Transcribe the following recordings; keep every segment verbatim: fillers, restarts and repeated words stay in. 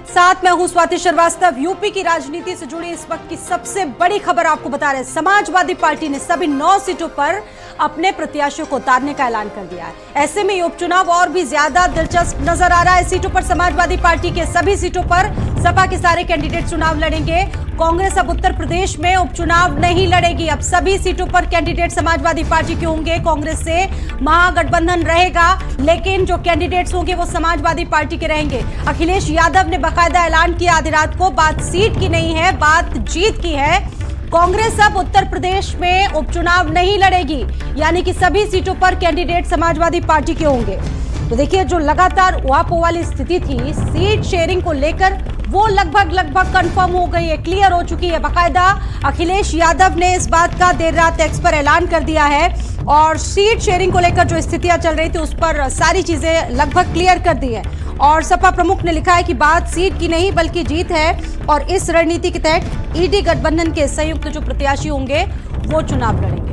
साथ मैं हूं स्वाति श्रीवास्तव। यूपी की राजनीति से जुड़ी इस वक्त की सबसे बड़ी खबर आपको बता रहे हैं। समाजवादी पार्टी ने सभी नौ सीटों पर अपने प्रत्याशियों को उतारने का ऐलान कर दिया है। ऐसे में ये उपचुनाव और भी ज्यादा दिलचस्प नजर आ रहा है। सीटों पर समाजवादी पार्टी के सभी सीटों पर सपा के सारे कैंडिडेट चुनाव लड़ेंगे। कांग्रेस अब उत्तर प्रदेश में उपचुनाव नहीं लड़ेगी। अब सभी सीटों पर कैंडिडेट समाजवादी पार्टी के होंगे। कांग्रेस से महागठबंधन रहेगा, लेकिन जो कैंडिडेट्स होंगे वो समाजवादी पार्टी के रहेंगे। अखिलेश यादव ने बाकायदा ऐलान किया आधी रात को, बात सीट की नहीं है, बात जीत की है। कांग्रेस अब उत्तर प्रदेश में उपचुनाव नहीं लड़ेगी, यानी कि सभी सीटों पर कैंडिडेट समाजवादी पार्टी के होंगे। तो देखिए, जो लगातार उहापोह वाली स्थिति थी सीट शेयरिंग को लेकर, वो लगभग लगभग कंफर्म हो गई है, क्लियर हो चुकी है। बाकायदा अखिलेश यादव ने इस बात का देर रात एक्स पर ऐलान कर दिया है और सीट शेयरिंग को लेकर जो स्थितियां चल रही थी उस पर सारी चीजें लगभग क्लियर कर दी है। और सपा प्रमुख ने लिखा है कि बात सीट की नहीं बल्कि जीत है और इस रणनीति के तहत ईडी गठबंधन के संयुक्त जो प्रत्याशी होंगे वो चुनाव लड़ेंगे।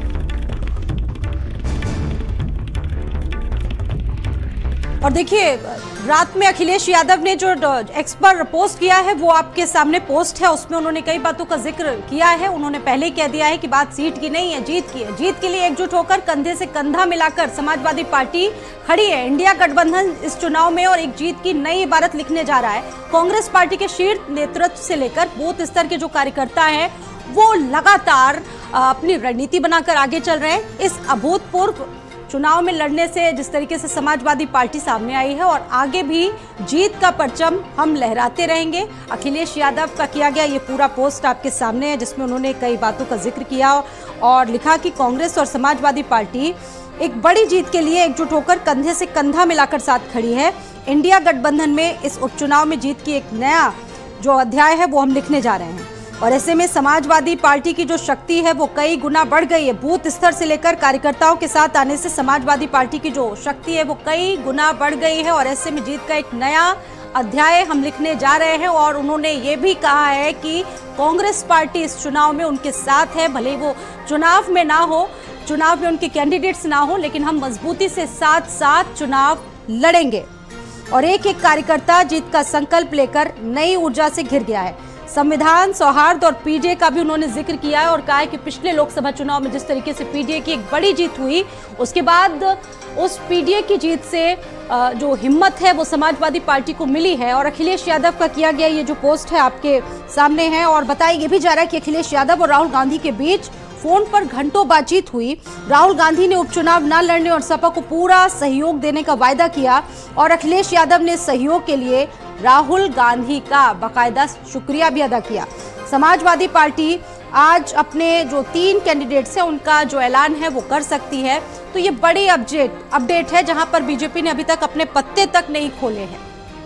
और देखिए, रात में अखिलेश यादव ने जो एक्स पर पोस्ट किया है वो आपके सामने पोस्ट है। उसमें उन्होंने कई बातों का जिक्र किया है। उन्होंने पहले ही कह दिया है कि बात सीट की नहीं है, जीत की है। जीत के लिए एकजुट होकर कंधे से कंधा मिलाकर समाजवादी पार्टी खड़ी है। इंडिया गठबंधन इस चुनाव में और एक जीत की नई इबारत लिखने जा रहा है। कांग्रेस पार्टी के शीर्ष नेतृत्व से लेकर बूथ स्तर के जो कार्यकर्ता हैं वो लगातार अपनी रणनीति बनाकर आगे चल रहे हैं। इस अभूतपूर्व चुनाव में लड़ने से जिस तरीके से समाजवादी पार्टी सामने आई है और आगे भी जीत का परचम हम लहराते रहेंगे। अखिलेश यादव का किया गया ये पूरा पोस्ट आपके सामने है, जिसमें उन्होंने कई बातों का जिक्र किया और लिखा कि कांग्रेस और समाजवादी पार्टी एक बड़ी जीत के लिए एकजुट होकर कंधे से कंधा मिलाकर साथ खड़ी है। इंडिया गठबंधन में इस उपचुनाव में जीत की एक नया जो अध्याय है वो हम लिखने जा रहे हैं। और ऐसे में समाजवादी पार्टी की जो शक्ति है वो कई गुना बढ़ गई है। बूथ स्तर से लेकर कार्यकर्ताओं के साथ आने से समाजवादी पार्टी की जो शक्ति है वो कई गुना बढ़ गई है और ऐसे में जीत का एक नया अध्याय हम लिखने जा रहे हैं। और उन्होंने ये भी कहा है कि कांग्रेस पार्टी इस चुनाव में उनके साथ है, भले वो चुनाव में ना हो, चुनाव में उनके कैंडिडेट्स ना हो, लेकिन हम मजबूती से साथ साथ चुनाव लड़ेंगे। और एक एक कार्यकर्ता जीत का संकल्प लेकर नई ऊर्जा से घिर गया है। संविधान, सौहार्द और पीडीए का भी उन्होंने जिक्र किया है और कहा है कि पिछले लोकसभा चुनाव में जिस तरीके से पीडीए की एक बड़ी जीत हुई, उसके बाद उस पीडीए की जीत से जो हिम्मत है वो समाजवादी पार्टी को मिली है। और अखिलेश यादव का किया गया ये जो पोस्ट है आपके सामने है और बताया ये भी जा रहा है कि अखिलेश यादव और राहुल गांधी के बीच फोन पर घंटों बातचीत हुई। राहुल गांधी ने उपचुनाव न लड़ने और सपा को पूरा सहयोग देने का वायदा किया और अखिलेश यादव ने सहयोग के लिए राहुल गांधी का बाकायदा शुक्रिया भी अदा किया। समाजवादी पार्टी आज अपने जो तीन कैंडिडेट्स हैं उनका जो ऐलान है वो कर सकती है। तो ये बड़ी अपडेट अपडेट है जहां पर बीजेपी ने अभी तक अपने पत्ते तक नहीं खोले हैं।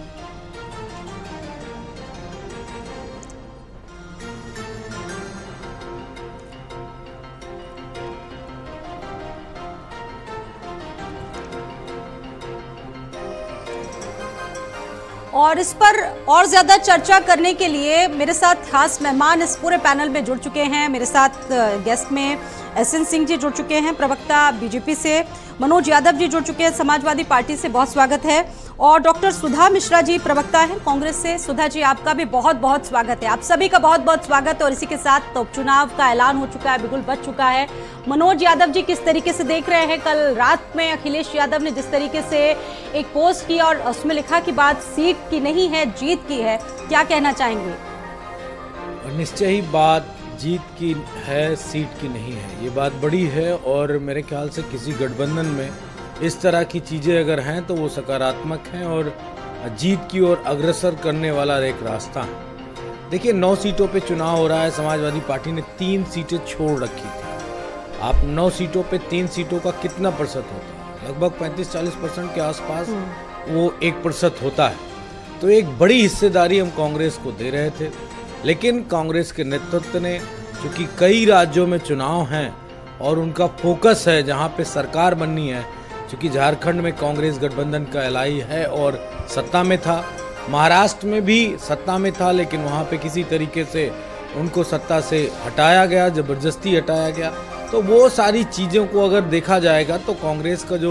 और इस पर और ज्यादा चर्चा करने के लिए मेरे साथ खास मेहमान इस पूरे पैनल में जुड़ चुके हैं। मेरे साथ गेस्ट में एसएन सिंह जी जुड़ चुके हैं प्रवक्ता बीजेपी से, मनोज यादव जी जुड़ चुके हैं समाजवादी पार्टी से, बहुत स्वागत है। और डॉक्टर सुधा मिश्रा जी प्रवक्ता हैं कांग्रेस से। सुधा जी, आपका भी बहुत बहुत स्वागत है। आप सभी का बहुत बहुत स्वागत है। और इसी के साथ तो उपचुनाव का ऐलान हो चुका है, बिल्कुल बच चुका है। मनोज यादव जी, किस तरीके से देख रहे हैं? कल रात में अखिलेश यादव ने जिस तरीके से एक पोस्ट की और उसमें लिखा कि बात सीट की नहीं है, जीत की है, क्या कहना चाहेंगे? निश्चय ही बात जीत की है, सीट की नहीं है। ये बात बड़ी है और मेरे ख्याल से किसी गठबंधन में इस तरह की चीज़ें अगर हैं तो वो सकारात्मक हैं और जीत की ओर अग्रसर करने वाला एक रास्ता है। देखिए, नौ सीटों पे चुनाव हो रहा है। समाजवादी पार्टी ने तीन सीटें छोड़ रखी थी। आप नौ सीटों पे तीन सीटों का कितना प्रतिशत होता है? लगभग पैंतीस चालीस परसेंट के आसपास वो एक प्रतिशत होता है। तो एक बड़ी हिस्सेदारी हम कांग्रेस को दे रहे थे, लेकिन कांग्रेस के नेतृत्व ने, क्योंकि कई राज्यों में चुनाव हैं और उनका फोकस है जहां पे सरकार बननी है, क्योंकि झारखंड में कांग्रेस गठबंधन का एलआई है और सत्ता में था, महाराष्ट्र में भी सत्ता में था, लेकिन वहां पे किसी तरीके से उनको सत्ता से हटाया गया, जबरदस्ती हटाया गया। तो वो सारी चीज़ों को अगर देखा जाएगा तो कांग्रेस का जो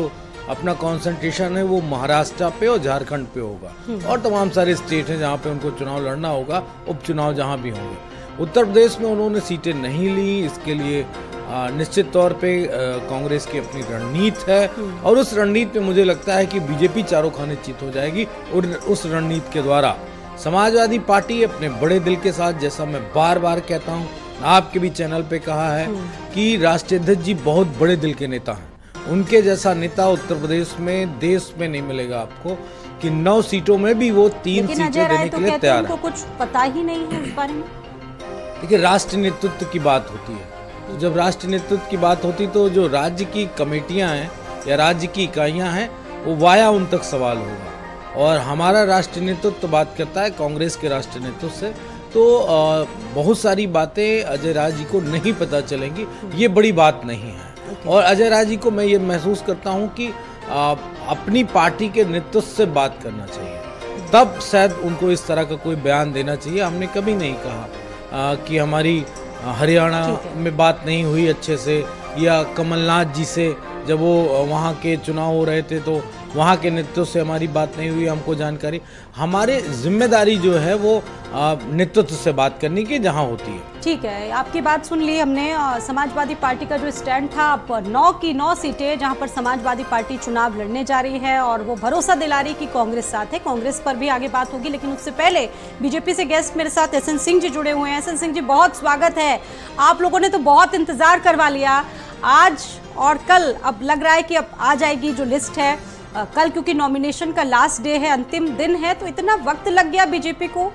अपना कंसंट्रेशन है वो महाराष्ट्र पे और झारखंड पे होगा और तमाम सारे स्टेट हैं जहाँ पे उनको चुनाव लड़ना होगा, उपचुनाव जहाँ भी होंगे। उत्तर प्रदेश में उन्होंने सीटें नहीं ली, इसके लिए आ, निश्चित तौर पे कांग्रेस की अपनी रणनीति है और उस रणनीति में मुझे लगता है कि बीजेपी चारों खाने चित हो जाएगी और उस रणनीति के द्वारा समाजवादी पार्टी अपने बड़े दिल के साथ, जैसा मैं बार बार कहता हूँ, आपके भी चैनल पे कहा है कि राष्ट्रीय अध्यक्ष जी बहुत बड़े दिल के नेता हैं, उनके जैसा नेता उत्तर प्रदेश में देश में नहीं मिलेगा आपको कि नौ सीटों में भी वो तीन सीटें देने के लिए तैयार है। कुछ पता ही नहीं है इस बारे में। देखिए, राष्ट्रीय नेतृत्व की बात होती है, तो जब राष्ट्रीय नेतृत्व की बात होती तो जो राज्य की कमेटियां हैं या राज्य की इकाइयां हैं वो वाया उन तक सवाल होगा और हमारा राष्ट्रीय नेतृत्व तो बात करता है कांग्रेस के राष्ट्रीय नेतृत्व से, तो आ, बहुत सारी बातें अजय राय जी को नहीं पता चलेंगी, ये बड़ी बात नहीं है। और अजय राय जी को मैं ये महसूस करता हूँ कि आ, अपनी पार्टी के नेतृत्व से बात करना चाहिए, तब शायद उनको इस तरह का कोई बयान देना चाहिए। हमने कभी नहीं कहा आ, कि हमारी हरियाणा में बात नहीं हुई अच्छे से या कमलनाथ जी से जब वो वहाँ के चुनाव हो रहे थे तो वहाँ के नेतृत्व से हमारी बात नहीं हुई, हमको जानकारी। हमारे जिम्मेदारी जो है वो नेतृत्व से बात करने की जहाँ होती है। ठीक है, आपकी बात सुन ली हमने। समाजवादी पार्टी का जो स्टैंड था, अब नौ की नौ सीटें जहाँ पर समाजवादी पार्टी चुनाव लड़ने जा रही है और वो भरोसा दिला रही कि कांग्रेस साथ है। कांग्रेस पर भी आगे बात होगी, लेकिन उससे पहले बीजेपी से गेस्ट मेरे साथ एस एन सिंह जी जुड़े हुए हैं। एस एन सिंह जी, बहुत स्वागत है। आप लोगों ने तो बहुत इंतजार करवा लिया, आज और कल अब लग रहा है कि अब आ जाएगी जो लिस्ट है कल, क्योंकि नॉमिनेशन का लास्ट डे है, अंतिम दिन है, तो इतना वक्त लग गया बीजेपी को?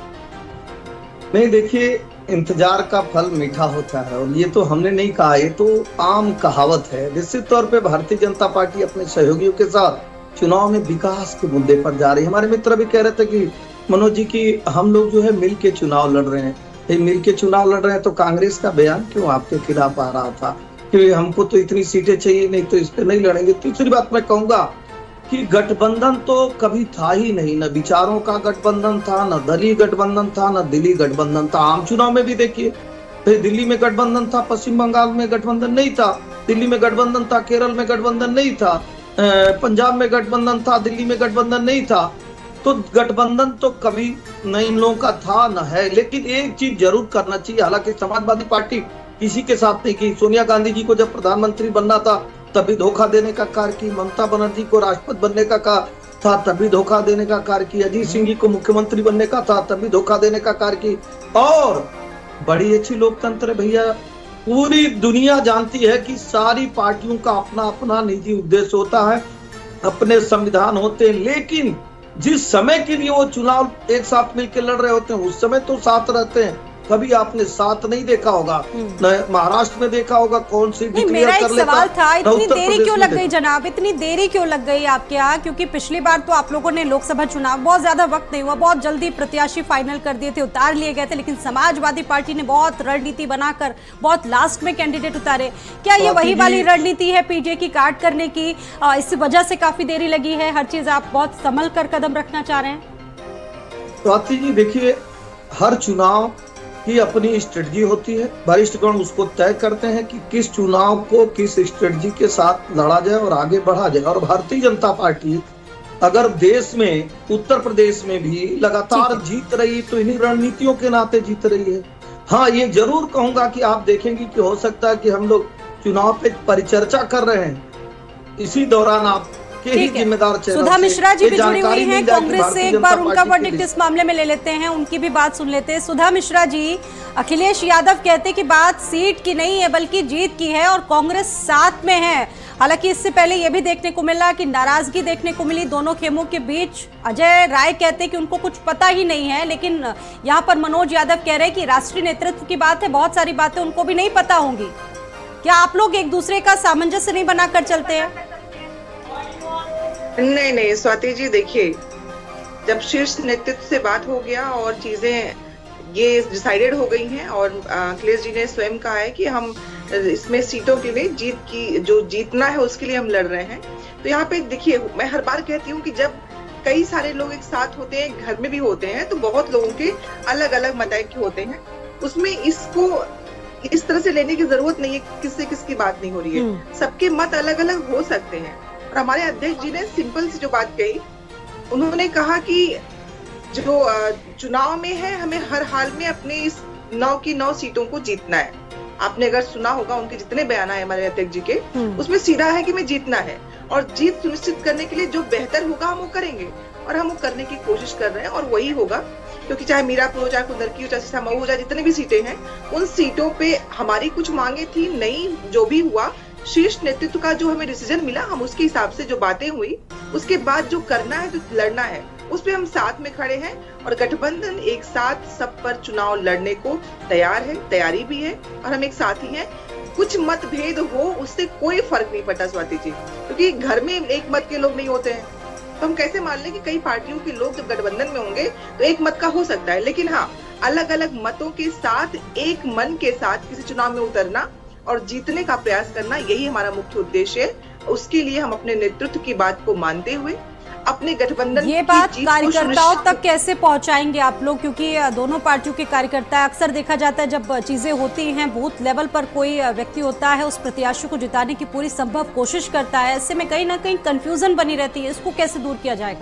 नहीं, देखिए, इंतजार का फल मीठा होता है और ये तो हमने नहीं कहा, ये तो आम कहावत है। निश्चित तौर पे भारतीय जनता पार्टी अपने सहयोगियों के साथ चुनाव में विकास के मुद्दे पर जा रही है। हमारे मित्र भी कह रहे थे कि मनोज जी की हम लोग जो है मिल के चुनाव लड़ रहे हैं, ये मिल के चुनाव लड़ रहे हैं, तो कांग्रेस का बयान क्यों आपके खिलाफ आ रहा था कि हमको तो इतनी सीटें चाहिए, नहीं तो इस पे नहीं लड़ेंगे। तीसरी बात मैं कहूंगा कि गठबंधन तो कभी था ही नहीं, न विचारों का गठबंधन था, न दलीय गठबंधन था, न दिल्ली गठबंधन था। आम चुनाव में भी देखिए, दिल्ली में गठबंधन था, पश्चिम बंगाल में गठबंधन नहीं था, दिल्ली में गठबंधन था, केरल में गठबंधन नहीं था, पंजाब में गठबंधन था, दिल्ली में गठबंधन नहीं था। तो गठबंधन तो कभी न इन लोगों का था न है। लेकिन एक चीज जरूर करना चाहिए, हालांकि समाजवादी पार्टी किसी के साथ नहीं की। सोनिया गांधी जी को जब प्रधानमंत्री बनना था तभी धोखा देने का कार्य की, ममता बनर्जी को राष्ट्रपति बनने का कहा था तभी धोखा देने का कार्य की, अजीत सिंह जी को मुख्यमंत्री बनने का था तभी धोखा देने का कार्य की। और बड़ी अच्छी लोकतंत्र भैया, पूरी दुनिया जानती है कि सारी पार्टियों का अपना अपना निजी उद्देश्य होता है, अपने संविधान होते हैं, लेकिन जिस समय के लिए वो चुनाव एक साथ मिलकर लड़ रहे होते हैं उस समय तो साथ रहते हैं। कभी आपने साथ नहीं देखा होगा, न महाराष्ट्र में देखा होगा कौन सी मेरा एक सवाल था, इतनी देरी क्यों लग गई जनाब, इतनी देरी क्यों लग गई आपके यहाँ? क्योंकि पिछली बार तो आप लोगों ने लोकसभा चुनाव, बहुत ज्यादा वक्त नहीं हुआ, बहुत जल्दी प्रत्याशी फाइनल कर दिए थे, उतार लिए गए थे, लेकिन समाजवादी पार्टी ने बहुत रणनीति बनाकर बहुत लास्ट में कैंडिडेट उतारे। क्या ये वही वाली रणनीति है पीजे की काट करने की? इस वजह से काफी देरी लगी है, हर चीज आप बहुत संभल कर कदम रखना चाह रहे हैं? स्वाति जी, देखिए, हर चुनाव की अपनी स्ट्रेटजी होती है, वरिष्ठगण उसको तय करते हैं कि किस चुनाव को किस स्ट्रेटजी के साथ लड़ा जाए और आगे बढ़ा जाए। और भारतीय जनता पार्टी अगर देश में, उत्तर प्रदेश में भी लगातार जीत रही तो इन्हीं रणनीतियों के नाते जीत रही है। हाँ, ये जरूर कहूंगा कि आप देखेंगे कि हो सकता है कि हम लोग चुनाव पे परिचर्चा कर रहे हैं, इसी दौरान आप जिम्मेदार सुधा मिश्रा जी भी जुड़ी हुई हैं कांग्रेस से, एक बार उनका वर्डिक्ट इस मामले में ले लेते हैं, उनकी भी बात सुन लेते हैं। सुधा मिश्रा जी, अखिलेश यादव कहते कि बात सीट की नहीं है बल्कि जीत की है और कांग्रेस साथ में है। हालांकि इससे पहले यह भी देखने को मिला कि नाराजगी देखने को मिली दोनों खेमों के बीच। अजय राय कहते कि उनको कुछ पता ही नहीं है, लेकिन यहाँ पर मनोज यादव कह रहे हैं कि राष्ट्रीय नेतृत्व की बात है, बहुत सारी बातें उनको भी नहीं पता होंगी। क्या आप लोग एक दूसरे का सामंजस्य नहीं बनाकर चलते हैं? नहीं नहीं स्वाति जी, देखिए, जब शीर्ष नेतृत्व से बात हो गया और चीजें ये डिसाइडेड हो गई हैं और अखिलेश जी ने स्वयं कहा है कि हम इसमें सीटों के लिए जीत की, जो जीतना है उसके लिए हम लड़ रहे हैं, तो यहाँ पे देखिए, मैं हर बार कहती हूँ कि जब कई सारे लोग एक साथ होते हैं, घर में भी होते हैं, तो बहुत लोगों के अलग अलग मतायक होते हैं, उसमें इसको इस तरह से लेने की जरूरत नहीं है, किससे किसकी बात नहीं हो रही है, सबके मत अलग अलग हो सकते हैं, और हमारे अध्यक्ष जी ने सिंपल सी जो बात कही, उन्होंने कहा कि जो चुनाव में है हमें हर हाल में अपने इस नौ की नौ सीटों को जीतना है। आपने अगर सुना होगा उनके जितने बयान आए हमारे अध्यक्ष जी के, उसमें सीधा है कि हमें जीतना है और जीत सुनिश्चित करने के लिए जो बेहतर होगा हम वो करेंगे और हम वो करने की कोशिश कर रहे हैं और वही होगा, क्योंकि चाहे मीरापुर हो, चाहे कुंदरकी हो, चाहे मऊ हो, चाहे जितनी भी सीटें हैं, उन सीटों पे हमारी कुछ मांगे थी, नहीं जो भी हुआ शीर्ष नेतृत्व का जो हमें डिसीजन मिला, हम उसके हिसाब से जो बातें हुई, उसके बाद जो करना है, जो लड़ना है, उस पे हम साथ में खड़े हैं और गठबंधन एक साथ सब पर चुनाव लड़ने को तैयार है, तैयारी भी है और हम एक साथ ही हैं। कुछ मतभेद हो उससे कोई फर्क नहीं पड़ता स्वाति जी, क्योंकि घर में एक मत के लोग नहीं होते हैं, तो हम कैसे मान लें कि कई पार्टियों के लोग जब गठबंधन में होंगे तो एक मत का हो सकता है, लेकिन हाँ अलग अलग मतों के साथ एक मन के साथ किसी चुनाव में उतरना और जीतने का प्रयास करना, यही हमारा मुख्य उद्देश्य है। उसके लिए हम अपने नेतृत्व की बात को मानते हुए अपने गठबंधन ये बात कार्यकर्ताओं तक कैसे पहुंचाएंगे आप लोग, क्योंकि दोनों पार्टियों के कार्यकर्ता, अक्सर देखा जाता है जब चीजें होती हैं बूथ लेवल पर कोई व्यक्ति होता है उस प्रत्याशी को जिताने की पूरी संभव कोशिश करता है, ऐसे में कहीं ना कहीं कंफ्यूजन बनी रहती है, इसको कैसे दूर किया जाएगा?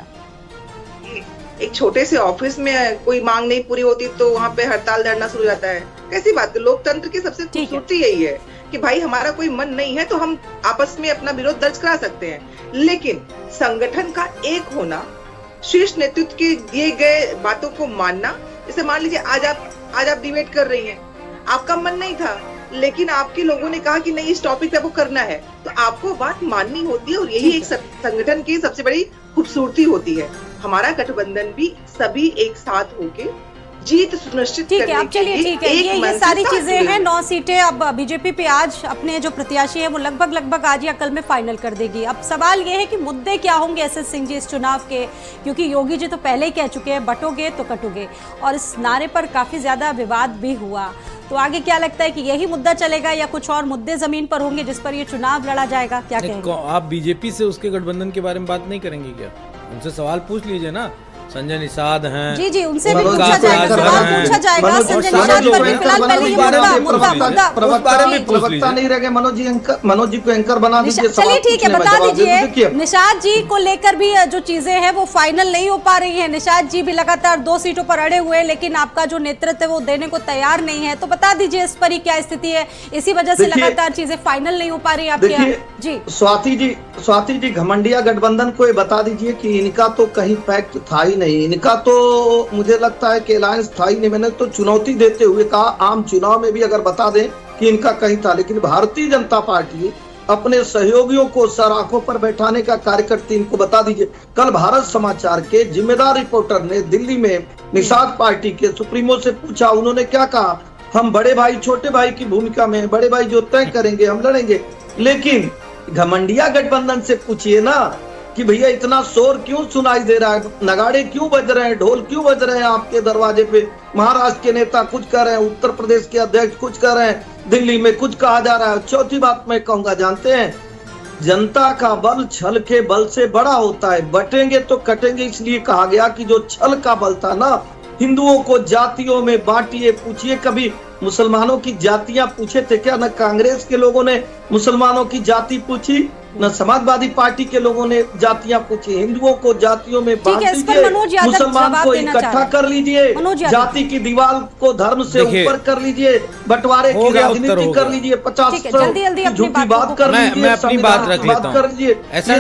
एक छोटे से ऑफिस में कोई मांग नहीं पूरी होती तो वहाँ पे हड़ताल धरना शुरू हो जाता है, कैसी बात? लोकतंत्र की सबसे खूबसूरती यही है कि भाई हमारा कोई मन नहीं है तो हम आपस में अपना विरोध दर्ज करा सकते हैं, लेकिन संगठन का एक होना, शीर्ष नेतृत्व के दिए गए बातों को मानना, जैसे मान लीजिए आज आप आज आप डिबेट कर रही हैं, आपका मन नहीं था लेकिन आपके लोगों ने कहा कि नहीं इस टॉपिक पे वो करना है, तो आपको बात माननी होती है और यही एक संगठन की सबसे बड़ी खूबसूरती होती है। हमारा गठबंधन भी सभी एक साथ होके जीत सुनिश्चित करने के लिए, ठीक है, अब चलिए ठीक है, ये ये सारी चीजें हैं, नौ सीटें अब बीजेपी पे आज अपने जो प्रत्याशी है वो लगभग लगभग आज या कल में फाइनल कर देगी। अब सवाल ये है कि मुद्दे क्या होंगे एस एस सिंह जी इस चुनाव के, क्योंकि योगी जी तो पहले ही कह चुके हैं बटोगे तो कटोगे, और इस नारे पर काफी ज्यादा विवाद भी हुआ, तो आगे क्या लगता है कि यही मुद्दा चलेगा या कुछ और मुद्दे जमीन पर होंगे जिस पर ये चुनाव लड़ा जाएगा? क्या कहेंगे आप? बीजेपी से उसके गठबंधन के बारे में बात नहीं करेंगे क्या? उनसे सवाल पूछ लीजिए ना। संजय निषाद हैं, जी जी उनसे भी पूछा जाएगा, सवाल पूछा जाएगा संजय निषाद पर भी। फिलहाल पहले ये मुद्दा मुद्दा मुद्दा प्रवक्ता नहीं रह गए, मनोज जी एंकर, मनोज जी को एंकर बना दीजिए। चलिए ठीक है, बता दीजिए निषाद जी को लेकर भी जो चीजें हैं वो फाइनल नहीं हो पा रही है। निषाद जी भी लगातार दो सीटों पर अड़े हुए हैं, लेकिन आपका जो नेतृत्व है वो देने को तैयार नहीं है, तो बता दीजिए इस पर ही क्या स्थिति है, इसी वजह से लगातार चीजें फाइनल नहीं हो पा रही आपके? जी स्वाति जी, स्वाति जी घमंडिया गठबंधन को ये बता दीजिए कि इनका तो कहीं फैक्ट था ही नहीं, इनका तो मुझे लगता है कि अलायंस था ही नहीं। मैंने तो चुनौती देते हुए कहा आम चुनाव में भी अगर बता दें कि इनका कहीं था, लेकिन भारतीय जनता पार्टी अपने सहयोगियों को सर आंखों पर बैठाने का कार्य करती, इनको बता दीजिए। कल भारत समाचार के जिम्मेदार रिपोर्टर ने दिल्ली में निषाद पार्टी के सुप्रीमो से पूछा, उन्होंने क्या कहा, हम बड़े भाई छोटे भाई की भूमिका में, बड़े भाई जो तय करेंगे हम लड़ेंगे। लेकिन घमंडिया गठबंधन से पूछिए ना कि भैया इतना शोर क्यों सुनाई दे रहा है, नगाड़े क्यों बज रहे हैं, ढोल क्यों बज रहे हैं आपके दरवाजे पे? महाराष्ट्र के नेता कुछ कर रहे हैं, उत्तर प्रदेश के अध्यक्ष कुछ कर रहे हैं, दिल्ली में कुछ कहा जा रहा है। चौथी बात मैं कहूंगा, जानते हैं जनता का बल छल के बल से बड़ा होता है, बटेंगे तो कटेंगे, इसलिए कहा गया कि जो छल का बल था ना, हिंदुओं को जातियों में बांटिए। पूछिए कभी मुसलमानों की जातियां पूछे थे क्या? न कांग्रेस के लोगों ने मुसलमानों की जाति पूछी, न समाजवादी पार्टी के लोगों ने जातियां पूछी। हिंदुओं को जातियों में बांट दीजिए, मुसलमान को इकट्ठा कर लीजिए, जाति की दीवार को धर्म से ऊपर कर लीजिए, बंटवारे की राजनीति कर लीजिए, पचास झूठी बात कर लीजिए, मैं अपनी बात रख लेता कर लीजिए।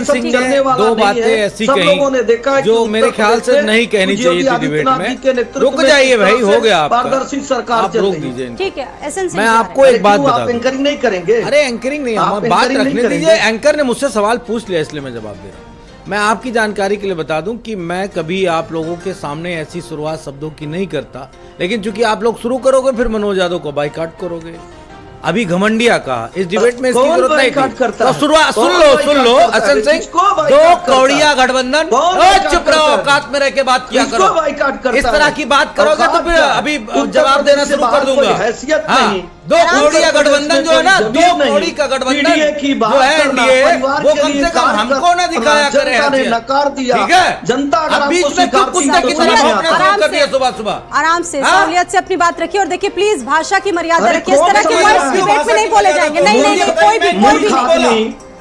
दो बातें ऐसी कहीं जो मेरे ख्याल से नहीं कहनी चाहिए थी डिबेट में। रुक जाइए भाई, हो गया, पारदर्शी सरकार चल रही है। ठीक है, मैं आपको एक बात बता दूं, एंकरिंग नहीं करेंगे। अरे एंकरिंग नहीं, हम बात रखने दीजिए। एंकर ने मुझसे सवाल पूछ लिया इसलिए मैं जवाब दे रहा हूं। मैं आपकी जानकारी के लिए बता दूं कि मैं कभी आप लोगों के सामने ऐसी शुरुआत शब्दों की नहीं करता, लेकिन चूंकि आप लोग शुरू करोगे फिर मनोज यादव को बाइकाट करोगे। अभी घमंडिया का इस डिबेट में इसकी जरूरत नहीं थी, तो शुरुआत सुन लो सुन लो हसन सिंह, दो कौड़िया गठबंधन, चुप रहो, औकात में रह के बात किया करो। इस तरह की बात करोगे तो फिर अभी जवाब देना शुरू कर दूंगा। दो कौड़िया गठबंधन जो है ना, दो कौड़ी का गठबंधन जो है एनडीए, वो कम से कम हमको ना दिखाया करे, नकार दिया, ठीक है? जनता अब बीच में कुछ कुत्ते की तरह कर दिया सुबह सुबह। आराम से सहूलियत से अपनी बात रखिए, और देखिए प्लीज भाषा की मर्यादा रखिए, इस तरह के वर्ड्स डिबेट में नहीं बोले जाएंगे। नहीं नहीं नहीं, कोई भी कोई भी नहीं,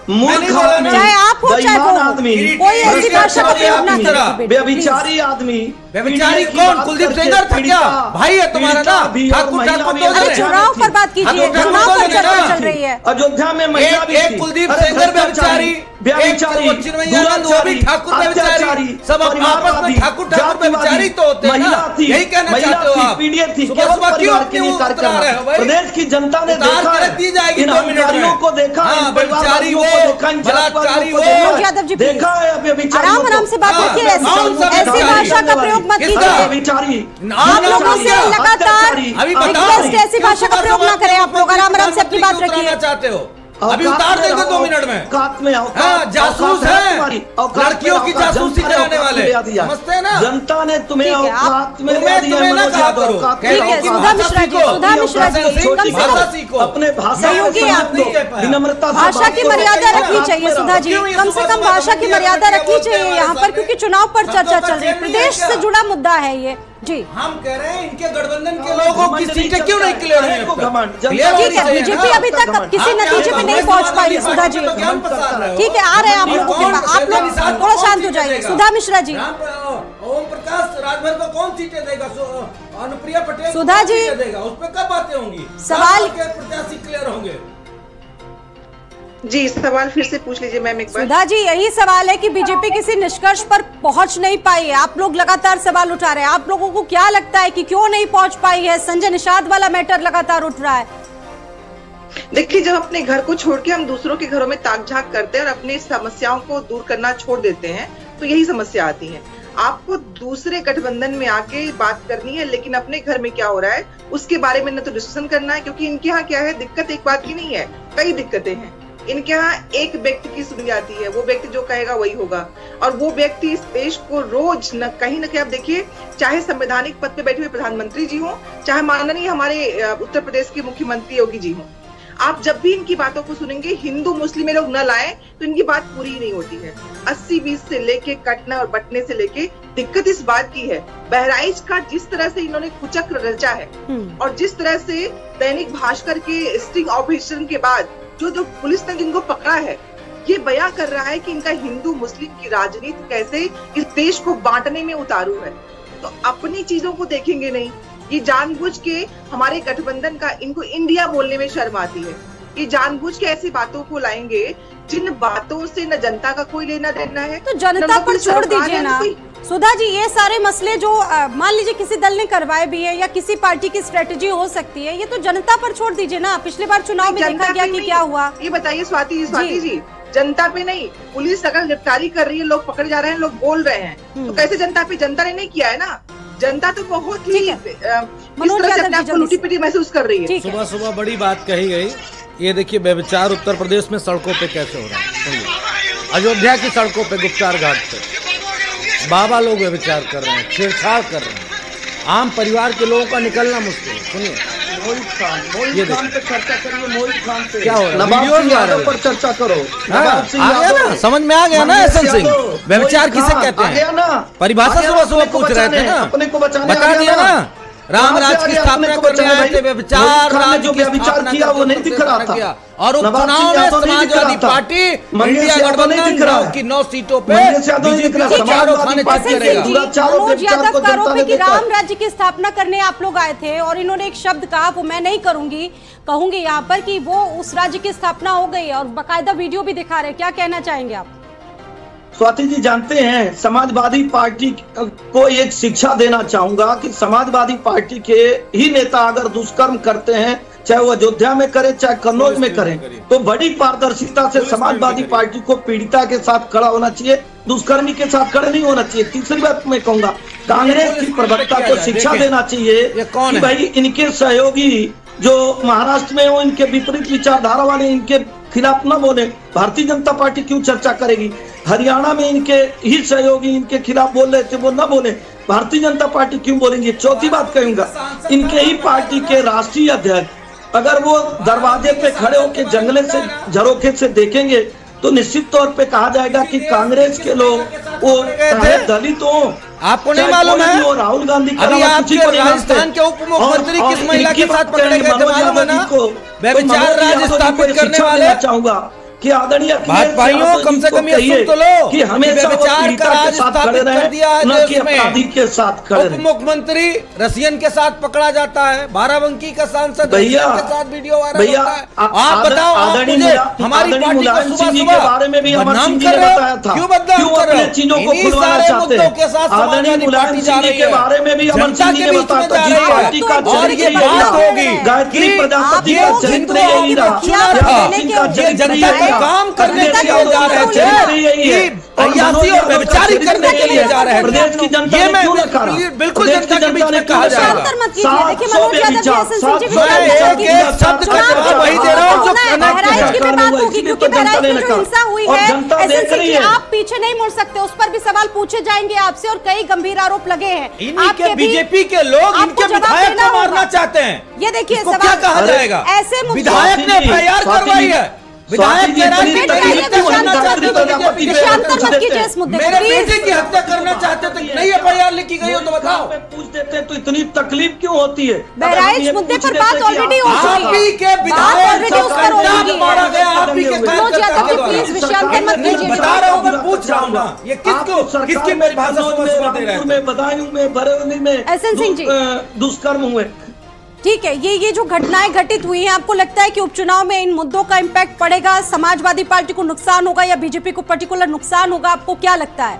मूर्ख आदमी, चाहे आप हो चाहे वो आदमी, कोई ऐसी भाषा का प्रयोग ना करें। व्यभिचारी आदमी, व्यभिचारी कौन? कुलदीप सेंगर था क्या? भाई है तुम्हारा ना? ठाकुर ठाकुर अरे चुनाव पर बात कीजिए, चुनाव पर चर्चा चल रही है। अयोध्या में महिला भी एक कुलदीप सेंगर व्यभिचारी, व्यभिचारी, ठाकुर व्यभिचारी, सब आपस में ठाकुर ठाकुर व्यभिचारी तो होते हैं ना? यही कहना चाहते हो आप? सुबह सुबह क्यों अपनी उतरा रहे हो भाई? प्रदेश की जनता ने देखा, दी जाएगी इन अधिकारियों को देखा, व्यभिचारी हो, बलात्कारी हो, यादव जी देखा है आराम आराम से बात रखिए, ऐसी भाषा का प्रयोग मत कीजिए। आप लोगों से लगातार रिक्वेस्ट, ऐसी भाषा का प्रयोग ना करें। आप लोग आराम आराम से अपनी बात रखिए। चाहते हो अभी उतार देंगे दो मिनट में। औकात में हाँ, जासूस है, लड़कियों की जासूसी कराने वाले, समझते हैं ना? जनता ने तुम्हें औकात में तुम्हें तुम्हें ना कहा करो। ठीक है, सुधा मिश्रा जी, सुधा मिश्रा जी, भाषा सीखो, अपने भाषा विनम्रता, भाषा की मर्यादा रखनी चाहिए। सुधा जी, कम से कम भाषा की मर्यादा रखनी चाहिए यहाँ पर, क्योंकि चुनाव पर चर्चा चल रही है, प्रदेश से जुड़ा मुद्दा है ये जी। हम कह रहे हैं इनके गठबंधन के लोगों की सीटें क्यों नहीं क्लियर हुई? ठीक है, बीजेपी अभी तक किसी नतीजे पे नहीं पहुंच पाई। सुधा जी ठीक है, आ रहे हैं आप लोगों के पास, आप लोग थोड़ा शांत हो जाइए। सुधा मिश्रा जी, ओम प्रकाश राजभर को कौन सीटें देगा? अनुप्रिया पटेल सुधा जी देगा, उस पर कब बातें होंगी? सवाल के प्रत्याशी क्लियर होंगे? जी, सवाल फिर से पूछ लीजिए मैम एक बार। सुधा जी, यही सवाल है कि बीजेपी किसी निष्कर्ष पर पहुंच नहीं पाई है। आप लोग लगातार सवाल उठा रहे हैं, आप लोगों को क्या लगता है कि क्यों नहीं पहुंच पाई है? संजय निषाद वाला मैटर लगातार उठ रहा है। देखिए, जब अपने घर को छोड़ के हम दूसरों के घरों में ताक झाक करते हैं और अपनी समस्याओं को दूर करना छोड़ देते हैं, तो यही समस्या आती है। आपको दूसरे गठबंधन में आके बात करनी है, लेकिन अपने घर में क्या हो रहा है उसके बारे में न तो डिस्कशन करना है, क्योंकि इनके यहाँ क्या है, दिक्कत एक बात की नहीं है, कई दिक्कतें हैं। इनके यहाँ एक व्यक्ति की सुनी जाती है, वो व्यक्ति जो कहेगा वही होगा, और वो व्यक्ति इस देश को रोज न कहीं न कहीं, आप देखिए, चाहे संवैधानिक पद पे बैठे हुए प्रधानमंत्री जी हो, चाहे माननीय हमारे उत्तर प्रदेश के मुख्यमंत्री योगी जी हो, आप जब भी इनकी बातों को सुनेंगे, हिंदू मुस्लिम लोग न लाए तो इनकी बात पूरी ही नहीं होती है। अस्सी बीस से लेके कटना और बटने से लेके दिक्कत इस बात की है, बहराइच का जिस तरह से इन्होंने कुचक्र रचा है, और जिस तरह से दैनिक भास्कर के स्टिंग ऑपरेशन के बाद जो जो पुलिस ने जिनको पकड़ा है, ये बयां कर रहा है कि इनका हिंदू मुस्लिम की राजनीति कैसे इस देश को बांटने में उतारू है। तो अपनी चीजों को देखेंगे नहीं, ये जानबूझ के हमारे गठबंधन का, इनको इंडिया बोलने में शर्म आती है, ये जानबूझ के ऐसी बातों को लाएंगे जिन बातों से न जनता का कोई लेना देना है। तो जनता पर छोड़ दीजिए ना सुधा जी, ये सारे मसले जो मान लीजिए किसी दल ने करवाए भी है या किसी पार्टी की स्ट्रेटेजी हो सकती है, ये तो जनता पर छोड़ दीजिए ना। पिछली बार चुनाव में देखा गया कि क्या हुआ। ये बताइए स्वाति जी, स्वाति जी, जनता पे नहीं, पुलिस अगर गिरफ्तारी कर रही है, लोग पकड़े जा रहे हैं, लोग बोल रहे हैं, तो कैसे जनता पे? जनता ने नहीं किया है ना। जनता तो बहुत ही किस तरह से अपने आप को लूटी पिटी महसूस कर रही है। सुबह सुबह बड़ी बात कही गई। ये देखिए, व्यभिचार उत्तर प्रदेश में सड़कों पे कैसे हो रहा है। अयोध्या की सड़कों पे, गुप्तार घाट पे बाबा लोग व्यभिचार कर रहे हैं, छेड़छाड़ कर रहे हैं, आम परिवार के लोगों का निकलना मुश्किल। सुनिए, मोहित खान, मोहित खान पे चर्चा करिए, मोहित खान पे क्या हो रहा है, नवाब यादव पर चर्चा करो। नवाब सिंह यादव, समझ में आ गया ना एसन सिंह, व्यभिचार किसे कहते हैं? परिभाषा सुबह सुबह पूछ रहे थे ना, अपने को बचाने बता दिया ना। राम राज की स्थापना करने आए थे, व्यभिचार राज जो व्यभिचार किया वो नहीं दिख रहा था, और उपचुनाव में समाजवादी पार्टी इंडिया गठबंधन की नौ सीटों पे बीजेपी चारों खाने चेक करेगा। मनोज यादव का आरोप है कि राम राज्य की स्थापना करने आप लोग आए थे और इन्होंने एक शब्द कहा, वो मैं नहीं करूंगी, कहूंगी यहाँ पर, कि वो उस राज्य की स्थापना हो गई और बाकायदा वीडियो भी दिखा रहे। क्या कहना चाहेंगे आप? स्वाति जी, जानते हैं, समाजवादी पार्टी को एक शिक्षा देना चाहूंगा कि समाजवादी पार्टी के ही नेता अगर दुष्कर्म करते हैं, चाहे वो अयोध्या में करे चाहे कन्नौज में करें, तो बड़ी पारदर्शिता से समाजवादी पार्टी को पीड़िता के साथ खड़ा होना चाहिए, दुष्कर्मी के साथ खड़े नहीं होना चाहिए। तीसरी बात मैं कहूंगा, कांग्रेस की प्रवक्ता को शिक्षा देना चाहिए कि भाई इनके सहयोगी जो महाराष्ट्र में वो इनके विपरीत विचारधारा वाले इनके खिलाफ न बोले। भारतीय जनता पार्टी क्यों चर्चा करेगी? हरियाणा में इनके ही सहयोगी इनके खिलाफ बोल रहे थे, वो न बोले, भारतीय जनता पार्टी क्यों बोलेंगे? चौथी बात कहूंगा, इनके ही पार्टी के राष्ट्रीय अध्यक्ष अगर वो दरवाजे पे खड़े होकर जंगले से झरोखे से देखेंगे तो निश्चित तौर पे कहा जाएगा कि कांग्रेस के लोग वो दलित हो, आपको नहीं मालूम है? राहुल गांधी अभी आपके राजस्थान के उप मुख्यमंत्री किस महिला के साथ पकड़े गए थे मालूम है ना? व्यभिचार राज स्थापित करने वाले चाहूंगा कि आदरणीय भाइयों कम से कम ये सुन तो लो कि हमेशा विचार का राज स्थापित कर दिया है देश में। अपराधी के साथ खड़े उप मुख्यमंत्री रसियन के साथ पकड़ा जाता है, बाराबंकी का सांसद रसियन के साथ वीडियो वायरल होता है। आप बताओ, आप मुझे हमारी पार्टी को सुबह सुबह बारे में भी बदनाम कर रहे हो, क्यों बदनाम कर रहे हो? चीजों को खुलवाना चाहते हैं के साथ समाजवादी पार्टी जा रही है, बारे में भी अमर सिंह ने बताया पार्टी का और ये बात होगी गायत्री प्रजापति का चरित्र यही रहा, जनता का काम करने के लिए जा रहे थे, अयासी और व्यभिचारी करने के लिए जा रहे थे। प्रदेश की जनता ये मैं बिल्कुल जनता के बीच में कहा जाएगा। एक शब्द का जवाब वही दे रहा हूँ जो बहराइच की बात होगी, क्योंकि बहराइच में जो हिंसा हुई है एसएनसी की, आप पीछे नहीं मुड़ सकते, उस पर भी सवाल पूछे जाएंगे आपसे और कई गंभीर आरोप लगे हैं। इनके बीजेपी के लोग इनके विधायक को मारना चाहते हैं। ये देखिए क्या कहा जाएगा? ऐसे विधायक ने एफ आई आर करवाई है, विधायक के मेरे बेटे की हत्या करना चाहते थे, नहीं एफ आई आर लिखी गई हो तो बताओ। पूछ देते तो इतनी तकलीफ क्यों होती है? बहराइच मुद्दे पर बात ऑलरेडी हो चुकी है। आप ही के विधायक मारा गया, आप ही के प्लीज विषयांतर मत कीजिए। बता रहा हूँ, मैं पूछ रहा हूँ ये किसको किसकी परिभाषा समझ दे रहे हैं? बदायूं में, बरेली में एसएन सिंह जी दुष्कर्म हुए। ठीक है, ये ये जो घटनाएं घटित हुई हैं, आपको लगता है कि उपचुनाव में इन मुद्दों का इम्पैक्ट पड़ेगा, समाजवादी पार्टी को नुकसान होगा या बीजेपी को पर्टिकुलर नुकसान होगा? आपको क्या लगता है?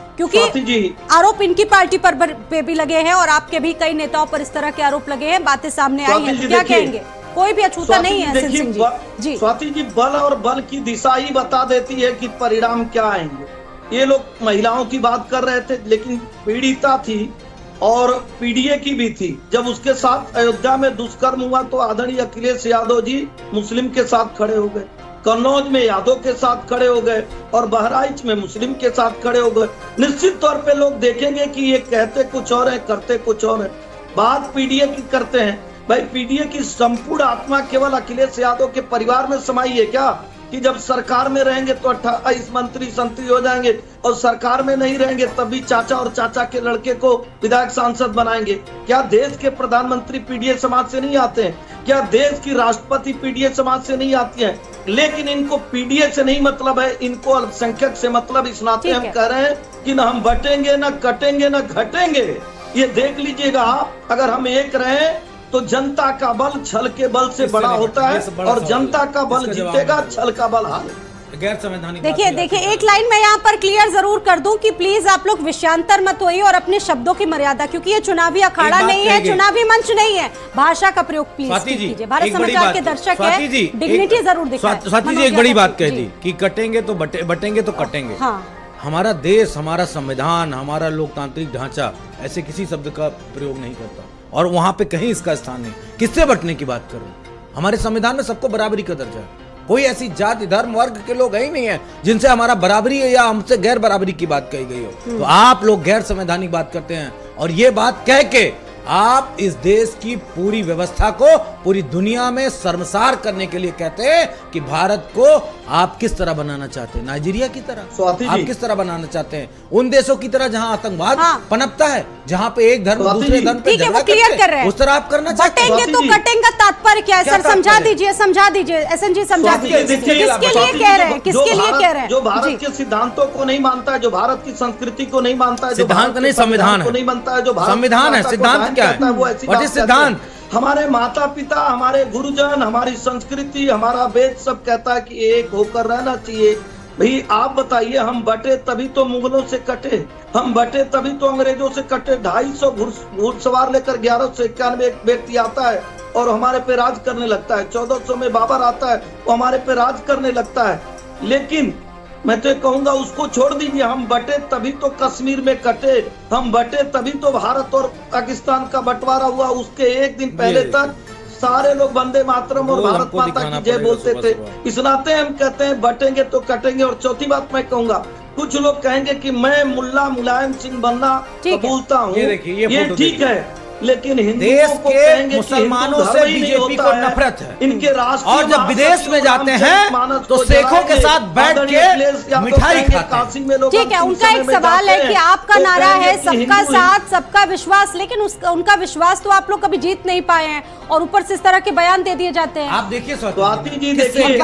क्योंकि आरोप इनकी पार्टी पर पे भी लगे हैं और आपके भी कई नेताओं पर इस तरह के आरोप लगे हैं, बातें सामने आई हैं, तो क्या कहेंगे? कोई भी अछूता नहीं है एसएन सिंह जी। स्वाति जी, बल और बल की दिशा ही बता देती है कि परिणाम क्या आएंगे। ये लोग महिलाओं की बात कर रहे थे, लेकिन पीड़िता थी और पीडीए की भी थी। जब उसके साथ अयोध्या में दुष्कर्म हुआ तो आदरणीय अखिलेश यादव जी मुस्लिम के साथ खड़े हो गए, कन्नौज में यादव के साथ खड़े हो गए और बहराइच में मुस्लिम के साथ खड़े हो गए। निश्चित तौर पे लोग देखेंगे कि ये कहते कुछ और है, करते कुछ और है। बात पीडीए की करते हैं, भाई पीडीए की संपूर्ण आत्मा केवल अखिलेश यादव के परिवार में समाई है क्या? कि जब सरकार में रहेंगे तो अट्ठाईस मंत्री संतरी हो जाएंगे और सरकार में नहीं रहेंगे तब भी चाचा और चाचा के लड़के को विधायक सांसद बनाएंगे? क्या देश के प्रधानमंत्री पीडीए समाज से नहीं आते हैं? क्या देश की राष्ट्रपति पीडीए समाज से नहीं आती है? लेकिन इनको पीडीए से नहीं मतलब है, इनको अल्पसंख्यक से मतलब। इस नाते हम कह रहे हैं कि न हम बटेंगे, न कटेंगे, न घटेंगे। ये देख लीजिएगा आप, अगर हम एक रहे तो जनता का बल छल के बल से बड़ा होता है और जनता का बल जीतेगा, छल का बल हारेगा। गैर संवैधानिक। देखिए देखिए एक लाइन मैं यहाँ पर क्लियर जरूर कर दूं कि प्लीज आप लोग विषयांतर मत होइए और अपने शब्दों की मर्यादा, क्योंकि ये चुनावी अखाड़ा नहीं है, चुनावी मंच नहीं है। भाषा का प्रयोग प्लीज कीजिए। भारत समाचार के दर्शक है, डिग्निटी जरूर दिखाएं। स्वाति जी एक बड़ी बात कह दी कि कटेंगे तो बटेंगे तो कटेंगे। हमारा देश, हमारा संविधान, हमारा लोकतांत्रिक ढांचा ऐसे किसी शब्द का प्रयोग नहीं करता और वहां पे कहीं इसका स्थान नहीं। किससे बटने की बात करूं? हमारे संविधान में सबको बराबरी का दर्जा है। कोई ऐसी जाति धर्म वर्ग के लोग ही नहीं है जिनसे हमारा बराबरी है या हमसे गैर बराबरी की बात कही गई हो। तो आप लोग गैर संवैधानिक बात करते हैं और ये बात कह के आप इस देश की पूरी व्यवस्था को पूरी दुनिया में शर्मसार करने के लिए कहते हैं कि भारत को आप किस तरह बनाना चाहते हैं? नाइजीरिया की तरह आप किस तरह बनाना चाहते हैं? उन देशों की तरह जहां आतंकवाद हाँ। पनपता है, जहां पे एक धर्म दूसरे धर्म पे झगड़ा करते हैं, उस तरह आप करना चाहते हैं? बटेंगे तो कटेंगे तात्पर्य क्या है सर? समझा दीजिए, समझा दीजिए एसएन जी, समझा दीजिए। किसके लिए कह रहे हैं? किसके लिए कह रहे हैं? जो भारत के सिद्धांतों को नहीं मानता है, जो भारत की संस्कृति को नहीं मानता है, सिद्धांत नहीं संविधान को नहीं मानता है, जो संविधान है, सिद्धांत क्या है? वो ऐसी सिद्धांत हमारे माता पिता, हमारे गुरुजन, हमारी संस्कृति, हमारा वेद सब कहता है कि एक होकर रहना चाहिए। भाई आप बताइए, हम बटे तभी तो मुगलों से कटे, हम बटे तभी तो अंग्रेजों से कटे। ढाई सौ घुड़सवार लेकर ग्यारह सौ इक्यानवे एक व्यक्ति आता है और हमारे पे राज करने लगता है। चौदह सौ में बाबर आता है, वो हमारे पे राज करने लगता है। लेकिन मैं तो कहूंगा उसको छोड़ दीजिए, हम बटे तभी तो कश्मीर में कटे, हम बटे तभी तो भारत और पाकिस्तान का बंटवारा हुआ। उसके एक दिन पहले तक सारे लोग वंदे मातरम और भारत माता की जय बोलते थे। इस नाते हम कहते हैं बटेंगे तो कटेंगे। और चौथी बात मैं कहूंगा, कुछ लोग कहेंगे कि मैं मुल्ला मुलायम सिंह बनना कबूलता हूँ, ये ठीक है, लेकिन देश के मुसलमानों से बीजेपी को नफरत है इनके राष्ट्र, और जब विदेश में जाते हैं तो शेखों के साथ बैठ के मिठाई खाते हैं। ठीक है, उनका एक सवाल है कि आपका नारा है सबका साथ सबका विश्वास, लेकिन उसका उनका विश्वास तो आप लोग कभी जीत नहीं पाए हैं और ऊपर से इस तरह के बयान दे दिए जाते हैं। आप देखिए स्वाति जी, देखिए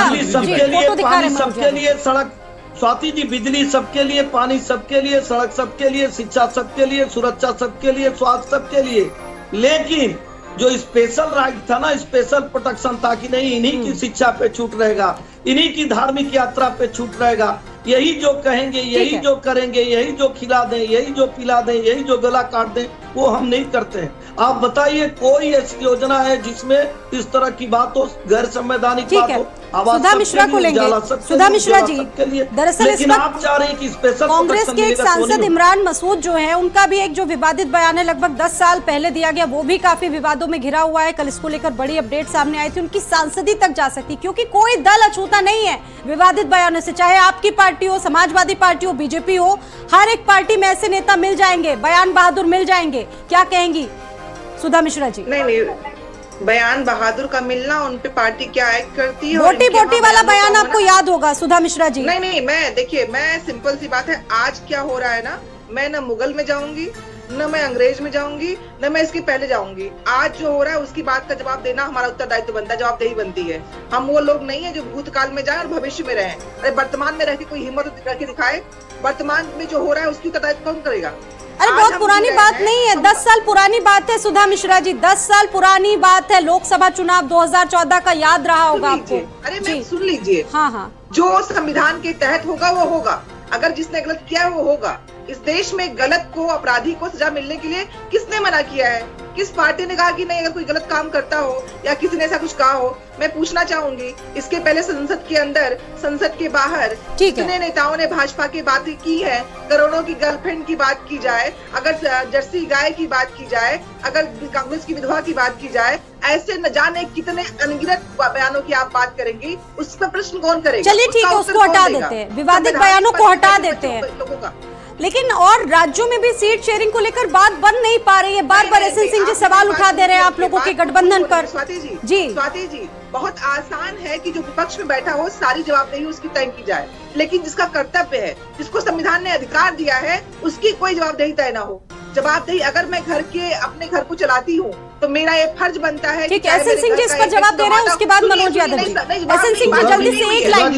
सबके लिए सड़क, स्वाति जी बिजली सबके लिए, पानी सबके लिए, सड़क सबके लिए, शिक्षा सबके लिए, सुरक्षा सबके लिए, स्वास्थ्य सबके लिए, लेकिन जो स्पेशल राइट था ना, स्पेशल प्रोटेक्शन था कि नहीं इन्हीं की शिक्षा पे छूट रहेगा, इन्हीं की धार्मिक यात्रा पे छूट रहेगा, यही जो कहेंगे, यही जो करेंगे, यही जो खिला दें, यही जो पिला दें, यही जो गला काट दें, वो हम नहीं करते हैं। आप बताइए कोई ऐसी योजना है जिसमें इस तरह की बात हो, गैर संवैधानिक बात हो? सुधा मिश्रा को लेंगे। सुधा मिश्रा जी, दरअसल इस आप चाह रहे हैं कि स्पेशल कांग्रेस के एक सांसद इमरान मसूद जो है, उनका भी एक जो विवादित बयान है लगभग दस साल पहले दिया गया, वो भी काफी विवादों में घिरा हुआ है। कल इसको लेकर बड़ी अपडेट सामने आई थी, उनकी सांसदी तक जा सकती, क्योंकि कोई दल अछूता नहीं है विवादित बयानों से, चाहे आपकी पार्टी हो, समाजवादी पार्टी हो, बीजेपी हो, हर एक पार्टी में ऐसे नेता मिल जाएंगे, बयान बहादुर मिल जाएंगे। क्या कहेंगी सुधा मिश्रा जी? नहीं नहीं, बयान बहादुर का मिलना, उन पे पार्टी क्या एक्ट करती है। बोटी बोटी वाला बयान आपको याद होगा सुधा मिश्रा जी? नहीं नहीं, मैं देखिए, मैं सिंपल सी बात है, आज क्या हो रहा है ना, मैं न मुगल में जाऊंगी, न मैं अंग्रेज में जाऊंगी, न मैं इसके पहले जाऊंगी। आज जो हो रहा है उसकी बात का जवाब देना हमारा उत्तरदायित्व बनता है, जवाबदेही बनती है। हम वो लोग नहीं है जो भूतकाल में जाए और भविष्य में रहें। अरे वर्तमान में रह के कोई हिम्मत करके दिखाए, वर्तमान में जो हो रहा है उसकी उत्तरदायित्व कौन करेगा? अरे बहुत पुरानी बात नहीं है, दस साल पुरानी बात है सुधा मिश्रा जी, दस साल पुरानी बात है। लोकसभा चुनाव दो हज़ार चौदह का याद रहा होगा आपको। अरे मैं सुन लीजिए, हाँ हाँ, जो संविधान के तहत होगा वो होगा, अगर जिसने गलत किया है वो होगा। इस देश में गलत को, अपराधी को सजा मिलने के लिए किसने मना किया है? किस पार्टी ने कहा कि नहीं, अगर कोई गलत काम करता हो या किसी ने ऐसा कुछ कहा हो? मैं पूछना चाहूंगी, इसके पहले संसद के अंदर, संसद के बाहर कितने नेताओं ने भाजपा की बात की है? करोड़ों की गर्लफ्रेंड की बात की जाए, अगर जर्सी गाय की बात की जाए, अगर कांग्रेस की विधवा की बात की जाए, ऐसे न जाने कितने अनगिनत बयानों की आप बात करेंगी, उस पर प्रश्न कौन करेगा? चलिए ठीक है, उसको हटा देते हैं, विवादित बयानों को हटा देते हैं लोगों का। लेकिन और राज्यों में भी सीट शेयरिंग को लेकर बात बन नहीं पा रही है, बार बार एस एन सिंह जी सवाल उठा दे रहे हैं आप लोगों के गठबंधन पर। स्वाति जी, जी स्वाति जी, बहुत आसान है कि जो विपक्ष में बैठा हो सारी जवाबदेही उसकी तय की जाए, लेकिन जिसका कर्तव्य है, जिसको संविधान ने अधिकार दिया है, उसकी कोई जवाबदेही तय ना हो। जवाबदेही, अगर मैं घर के अपने घर को चलाती हूँ तो मेरा ये फर्ज बनता है। ठीक है, एस एन सिंह जी इस पर जवाब दे रहे हैं, उसके बाद मनोज यादव जी। एस एन सिंह जी जल्दी से एक लाइन,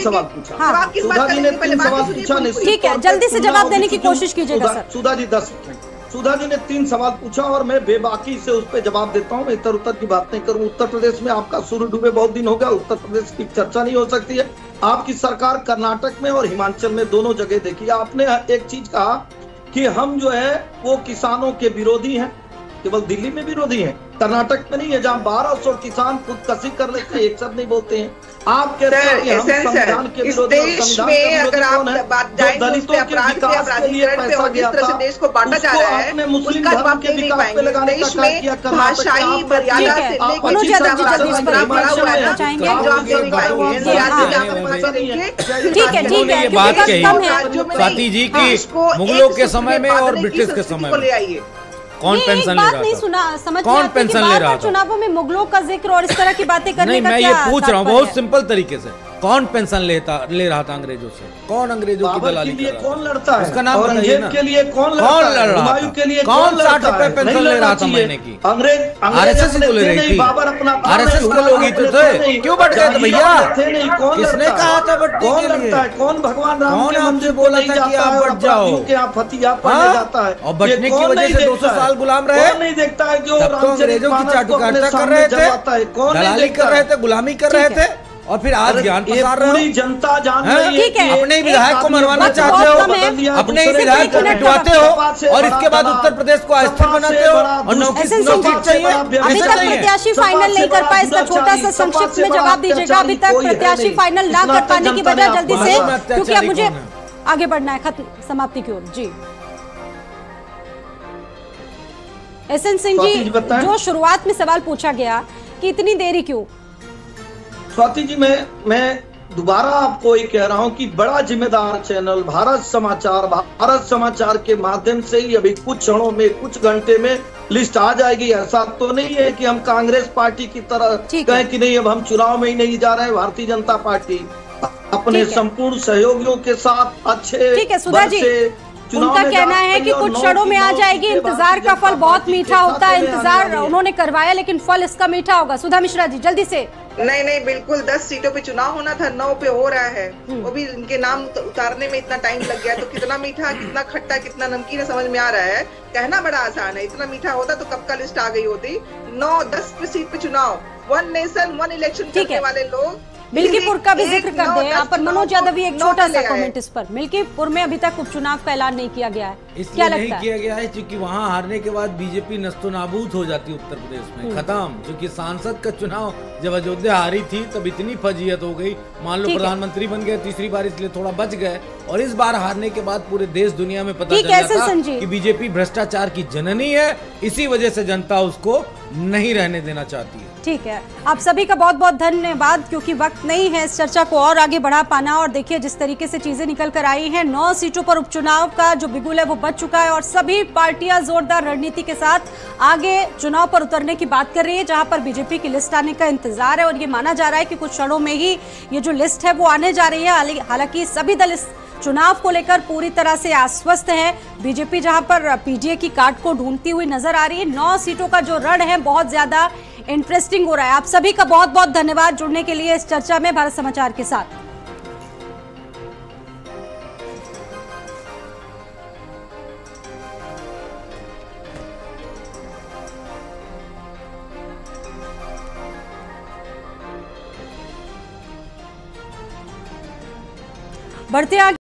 ठीक है, जल्दी से जवाब देने की कोशिश कीजिएगा सर। सुधा जी दस सुधा जी ने तीन सवाल पूछा और मैं बेबाकी से उस पर जवाब देता हूँ। इधर उधर की बात नहीं करूँ। उत्तर प्रदेश में आपका सूर्य डूबे बहुत दिन हो गया, उत्तर प्रदेश की चर्चा नहीं हो सकती है। आपकी सरकार कर्नाटक में और हिमाचल में दोनों जगह देखी। आपने एक चीज कहा कि हम जो है वो किसानों के विरोधी हैं, केवल दिल्ली में विरोधी हैं, कर्नाटक में नहीं है, जहाँ बारह सौ किसान खुदकशी कर लेते हैं, एक शब्द नहीं बोलते हैं। आप कहते हैं कि हम संविधान के विरोधी, देश में अगर आप बात जाएंगे दलितों के विकास के लिए पैसा गया था, देश को बांटा जा रहा है, आपने मुस्लिम धर्म के विकास पे लगाने का काम किया। भाषाई मर्यादा से ठीक है, ठीक है, बात कही स्वाति जी की मुगलों के समय में और ब्रिटिश के समय में ले आइए, कौन पेंशन ले रहा था? नहीं सुना, समझ कौन पेंशन ले रहा था? चुनावों में मुगलों का जिक्र और इस तरह की बातें करने नहीं, का मैं क्या ये पूछ रहा हूँ बहुत सिंपल तरीके से, कौन पेंशन लेता ले रहा था अंग्रेजों से? कौन अंग्रेजों की दलाली कर रहा था? कौन लड़ता है? उसका नाम बताइए ना। के लिए कौन लड़ रहा था? के लिए कौन साठ रुपए पेंशन ले रहा था महीने की? अंग्रेज आरएसएस को ले रही थी, आरएसएस को लोग ही तो थे, क्यों बढ़ गए थे भैया? किसने कहा था बढ़ने के लिए? कौन भगवान राम कौन हमसे बोला था कि आप बढ़ जाओ? फतिया पड़ने जाता है और बढ़ने की वजह से दो सौ साल गुलाम रहे। नहीं देखता है जो अंग्रेजों की चाटुकारिता कर रहे थे, दलाली कर रहे थे, गुलामी कर रहे थे, और फिर आज ज्ञान प्रसार रहे हो। जनता जान रही है कि अपने ही विधायक को मरवाना चाहते हो, अपने ही विधायक को पिटवाते हो, और इसके बाद उत्तर प्रदेश को अस्थिर बनाते हो और नौकरी चाहिए। अभी तक प्रत्याशी फाइनल नहीं कर पाए, इसका छोटा सा संक्षिप्त में जवाब दीजिएगा। अभी तक प्रत्याशी फाइनल ना कर पाने की वजह जल्दी से, क्योंकि अब मुझे आगे बढ़ना है खत्म समाप्ति की ओर। जी एस एन सिंह जी, जो शुरुआत में सवाल पूछा गया कि इतनी देरी क्यों? स्वाति जी, मैं मैं दोबारा आपको ये कह रहा हूं कि बड़ा जिम्मेदार चैनल भारत समाचार, भारत समाचार के माध्यम से ही अभी कुछ क्षणों में, कुछ घंटे में लिस्ट आ जाएगी। ऐसा तो नहीं है कि हम कांग्रेस पार्टी की तरह कहें कि नहीं अब हम चुनाव में ही नहीं जा रहे। भारतीय जनता पार्टी अपने संपूर्ण सहयोगियों के साथ अच्छे ठीक है सुधा जी, उनका कहना है कि कुछ क्षणों में आ जाएगी। इंतजार का फल बहुत मीठा होता है, इंतजार उन्होंने करवाया लेकिन फल इसका मीठा होगा। सुधा मिश्रा जी जल्दी से। नहीं नहीं बिल्कुल, दस सीटों पे चुनाव होना था, नौ पे हो रहा है, वो भी इनके नाम उतारने में इतना टाइम लग गया। तो कितना मीठा, कितना खट्टा, कितना नमकीन है समझ में आ रहा है। कहना बड़ा आसान है, इतना मीठा होता तो कब का लिस्ट आ गई होती। नौ दस पे सीट पे चुनाव, वन नेशन वन इलेक्शन करने वाले लोग। मिल्कीपुर का भी जिक्र कर दें यहाँ पर। मनोज यादव भी एक छोटा सा कमेंट इस पर। मिल्कीपुर में अभी तक उपचुनाव का ऐलान नहीं किया गया है, क्या लगता है? नहीं किया गया है क्योंकि वहाँ हारने के बाद बीजेपी नस्तोनाबूद हो जाती उत्तर प्रदेश में, खत्म। क्योंकि सांसद का चुनाव जब अयोध्या हारी थी तब इतनी फजीयत हो गई, मान लो प्रधानमंत्री बन गए तीसरी बार, इसलिए थोड़ा बच गए। और इस बार हारने के बाद पूरे देश दुनिया में पता चल गया था कि बीजेपी भ्रष्टाचार की जननी है, इसी वजह से जनता उसको नहीं रहने देना चाहती है। ठीक है, आप सभी का बहुत बहुत धन्यवाद, क्योंकि वक्त नहीं है इस चर्चा को और आगे बढ़ा पाना। और देखिए जिस तरीके से चीजें निकल कर आई हैं, नौ सीटों पर उपचुनाव का जो बिगुल है वो बच चुका है और सभी पार्टियां जोरदार रणनीति के साथ आगे चुनाव पर उतरने की बात कर रही है, जहां पर बीजेपी की लिस्ट आने का इंतजार है। और ये माना जा रहा है कि कुछ क्षणों में ही ये जो लिस्ट है वो आने जा रही है। हालांकि सभी दल इस चुनाव को लेकर पूरी तरह से आश्वस्त है। बीजेपी जहां पर पीडीए की काट को ढूंढती हुई नजर आ रही है। नौ सीटों का जो रण है बहुत ज्यादा इंटरेस्टिंग हो रहा है। आप सभी का बहुत बहुत धन्यवाद जुड़ने के लिए इस चर्चा में भारत समाचार के साथ। बढ़ते आगे।